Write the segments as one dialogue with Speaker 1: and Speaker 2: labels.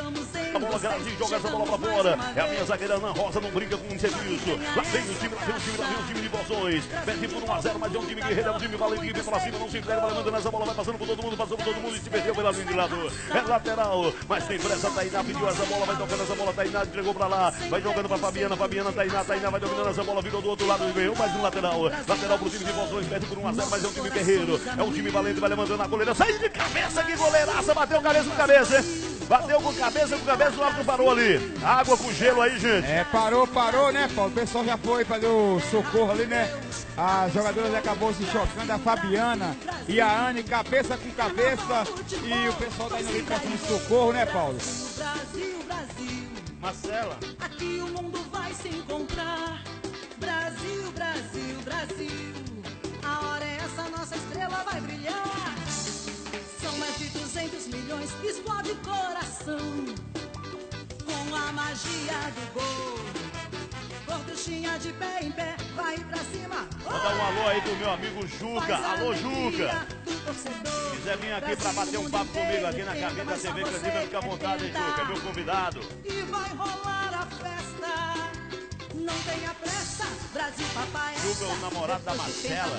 Speaker 1: A bola Grazi joga essa bola pra fora. É a minha zagueira Ana Rosa, não brinca com o serviço. Lá vem o time, lá vem o time de Bolsões. Perde por 1-0, mas é um time guerreiro, é um time valente que vem pra cima, não se entrega, vai mandando essa bola, vai passando por todo mundo, passou por todo mundo e se perdeu pela linha de lado. É lateral, mas tem pressa, Tainá pediu essa bola, vai tocando essa bola, Tainá entregou pra lá, vai jogando pra Fabiana, Tainá vai dominando essa bola, virou do outro lado e veio mais um lateral. Lateral pro time de Bolsões, perde por 1-0, mas é um time guerreiro, é um time valente, vai levantando a goleira, sai de cabeça, que goleiraça, bateu cabeça com cabeça, hein? Bateu com cabeça, o árbitro parou ali. Água com gelo aí, gente.
Speaker 2: É, parou, né, Paulo? O pessoal já foi fazer o socorro ali, né? A jogadora acabou se chocando, a Fabiana e a Anne, cabeça com cabeça. E o pessoal da ali prestando socorro, né, Paulo?
Speaker 3: Brasil, Brasil.
Speaker 1: Marcela.
Speaker 3: Aqui o mundo vai se encontrar. Brasil, Brasil, Brasil. A hora é essa, nossa estrela vai brilhar. São mais de 200 milhões, explode o coração com a magia do gol. Gorduchinha de pé em pé, vai pra cima.
Speaker 1: Manda um alô aí pro meu amigo Juca. Alô, Juca. Se quiser vir aqui pra bater um papo comigo aqui na cabine da TV Crediva, fica à vontade, hein, Juca, é meu convidado.
Speaker 3: E vai rolar a festa, não tenha pressa, Brasil, papai.
Speaker 1: Juca, o namorado da Marcela.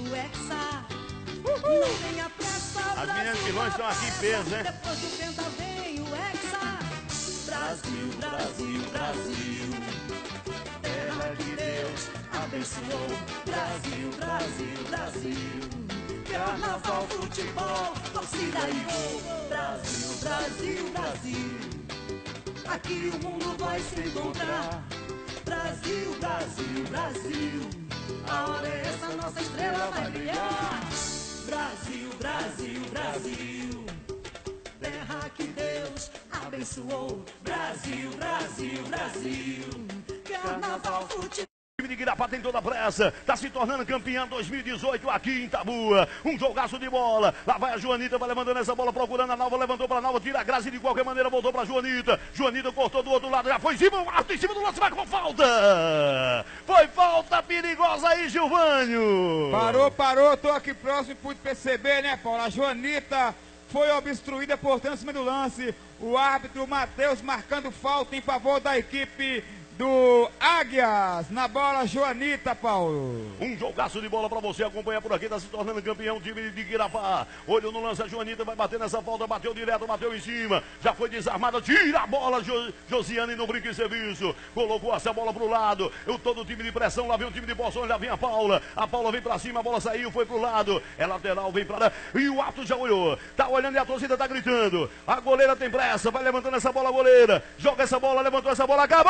Speaker 3: Não tenha pressa,
Speaker 1: as meninas pilões estão aqui em peso, né?
Speaker 3: Depois do penta vem o Hexa. Brasil, Brasil, Brasil. Terra que Deus abençoou. Brasil, Brasil, Brasil. Carnaval, futebol, torcida e gol. Brasil, Brasil, Brasil. Aqui o mundo vai se encontrar. Brasil, Brasil, Brasil. A hora é essa, nossa estrela vai brilhar. Brasil, Brasil, Brasil, terra que Deus abençoou. Brasil, Brasil, Brasil, carnaval, futebol.
Speaker 1: O time de Guirapá tem toda a pressa, tá se tornando campeão 2018 aqui em Itabua. Um jogaço de bola, lá vai a Joanita, vai levantando essa bola, procurando a Nalva, levantou pra Nalva, tira a Grazi de qualquer maneira, voltou pra Joanita. Joanita cortou do outro lado, já foi em cima, alto em cima do lance, vai com falta. Foi falta perigosa aí, Gilvânio.
Speaker 2: Parou, tô aqui próximo e pude perceber, né, Paulo? A Joanita foi obstruída, portanto, em cima do lance. O árbitro Matheus marcando falta em favor da equipe do Águias, na bola Joanita, Paulo.
Speaker 1: Um jogaço de bola pra você acompanhar por aqui, tá se tornando campeão, time de Guirapá. Olho no lance, a Joanita vai bater nessa falta, bateu direto, bateu em cima, já foi desarmada, tira a bola, Josiane no brinco em serviço, colocou essa bola pro lado, todo o time de pressão, lá vem o time de Bolsões, lá vem a Paula vem pra cima, a bola saiu, foi pro lado, é lateral, vem pra lá, e o Ato já olhou, tá olhando e a torcida tá gritando, a goleira tem pressa, vai levantando essa bola, a goleira, joga essa bola, levantou essa bola, acabou!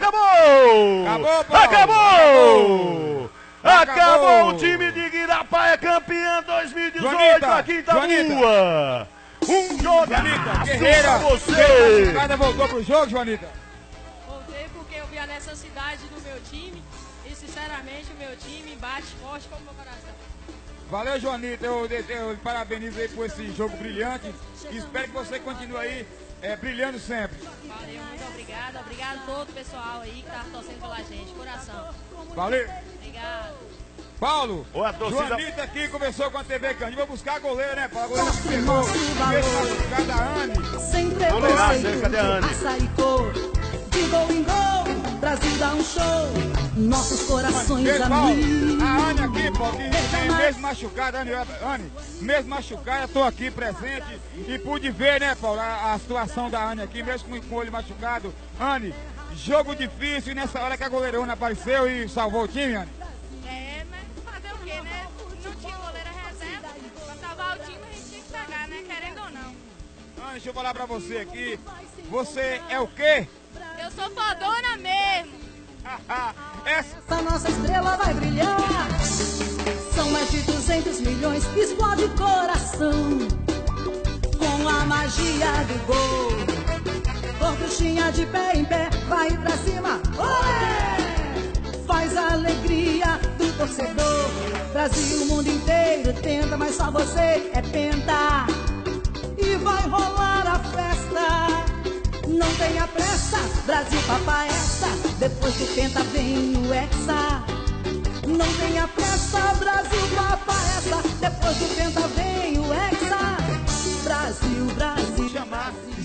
Speaker 1: Acabou! O time de Guirapá é campeão 2018
Speaker 2: Joanita,
Speaker 1: aqui em Itabua. Um jogaço
Speaker 2: guerreira,
Speaker 1: pra você.
Speaker 2: Cada voltou pro jogo, Joanita?
Speaker 4: Voltei porque eu vi a necessidade do meu time e, sinceramente, o meu time bate forte com o meu coração.
Speaker 2: Valeu, Joanita, eu parabenizo aí por esse jogo brilhante e espero que você continue aí brilhando sempre.
Speaker 4: Valeu, muito obrigado. Obrigado a todo o pessoal aí que tá torcendo pela gente. Coração.
Speaker 2: Valeu.
Speaker 4: Obrigado.
Speaker 2: Paulo, Joanita aqui começou com a TV Candy. Vou buscar a goleira, né, Paulo? A goleira que pegou a machucada da Anne.
Speaker 3: Sem preconceito, açaí cor, de gol em gol, Brasil dá um show, nossos corações amigos.
Speaker 2: A Anne aqui, Paulo, que mesmo machucada, Anne, mesmo machucada, tô aqui presente e pude ver, né, Paulo, a situação da Anne aqui, mesmo com o olho machucado. Anne, jogo difícil e nessa hora que a goleirona apareceu e salvou o time, Anne.
Speaker 4: Mas fazer o quê, né? Não tinha goleira reserva, pra salvar o time a gente tinha que pegar, né? Querendo ou não.
Speaker 2: Anne, deixa eu falar pra você aqui, você é o quê?
Speaker 4: Eu sou fodona mesmo.
Speaker 3: Essa nossa estrela vai brilhar. São mais de 200 milhões, explode o coração com a magia do gol. Gorduchinha de pé em pé, vai pra cima, olé! Faz a alegria do torcedor. Brasil, o mundo inteiro tenta, mas só você é penta. E vai rolar a festa. Não tenha pressa, Brasil, papai, essa. Depois do penta vem o Hexa. Não tenha pressa, Brasil, papai, essa. Depois do penta vem o Hexa. Brasil, Brasil.
Speaker 2: Chamar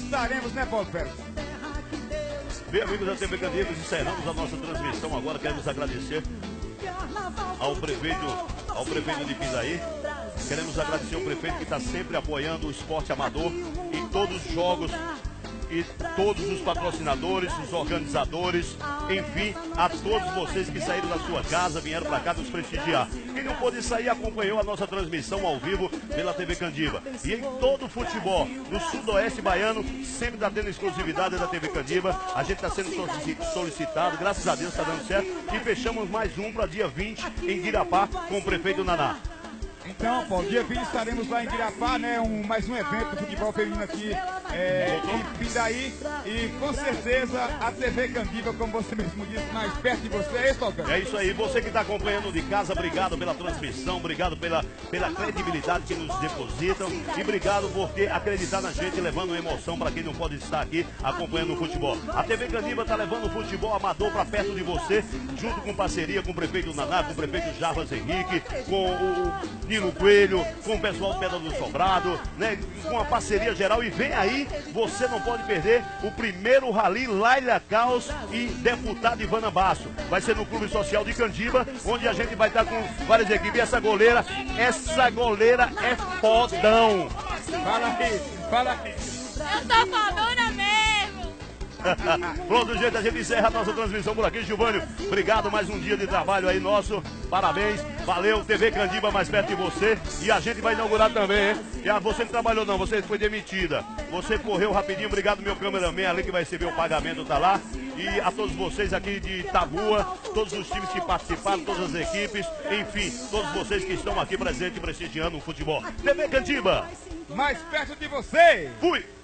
Speaker 2: estaremos, né, Paulo Pérez?
Speaker 1: Bem, amigos da TV Candiba, encerramos a nossa transmissão agora. Queremos agradecer ao prefeito de Pindaí. Queremos agradecer ao prefeito que está sempre apoiando o esporte amador em todos os jogos e todos os patrocinadores, os organizadores, enfim, a todos vocês que saíram da sua casa, vieram para cá nos prestigiar. Quem não pôde sair acompanhou a nossa transmissão ao vivo pela TV Candiba. E em todo o futebol, no sudoeste baiano, sempre está tendo exclusividade da TV Candiba. A gente está sendo solicitado, graças a Deus está dando certo. E fechamos mais um para dia 20 em Guirapá com o prefeito Naná.
Speaker 2: Então, Paulo, dia 20 estaremos lá em Guirapá, né? Mais um evento de futebol feminino aqui em Pindaí. E com certeza a TV Candiba, como você mesmo disse, mais perto de você. É isso, Paulo?
Speaker 1: É isso aí. Você que está acompanhando de casa, obrigado pela transmissão, obrigado pela credibilidade que nos depositam e obrigado por ter acreditado na gente, levando emoção para quem não pode estar aqui acompanhando o futebol. A TV Candiba está levando o futebol amador para perto de você, junto com parceria com o prefeito Naná, com o prefeito Jarbas Henrique, com o Nino Coelho, com o pessoal do Pedra do Sobrado, né, com a parceria geral. E vem aí, você não pode perder o primeiro Rally Laila Caos e deputado Ivana Basso. Vai ser no Clube Social de Candiba, onde a gente vai estar com várias equipes. E essa goleira é fodão.
Speaker 2: Fala aí.
Speaker 4: Eu sou fodona mesmo.
Speaker 1: Pronto, gente, a gente encerra a nossa transmissão por aqui. Gilvânio, obrigado, mais um dia de trabalho aí nosso, parabéns, valeu, TV Candiba mais perto de você, e a gente vai inaugurar também, hein? E você não trabalhou não, você foi demitida, você correu rapidinho, obrigado meu cameraman ali que vai receber o pagamento, tá lá, e a todos vocês aqui de Itabua, todos os times que participaram, todas as equipes, enfim, todos vocês que estão aqui presentes, prestigiando o futebol. TV Candiba,
Speaker 2: Mais perto de você.
Speaker 1: fui!